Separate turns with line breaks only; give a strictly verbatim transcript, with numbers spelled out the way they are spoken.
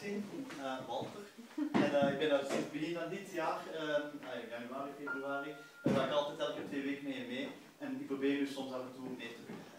zestien, uh, Walter. En uh, ik ben daar sinds begin van dit jaar, uh, januari, februari, daar ga ik altijd elke twee weken mee mee. En ik probeer nu soms af en toe mee te doen.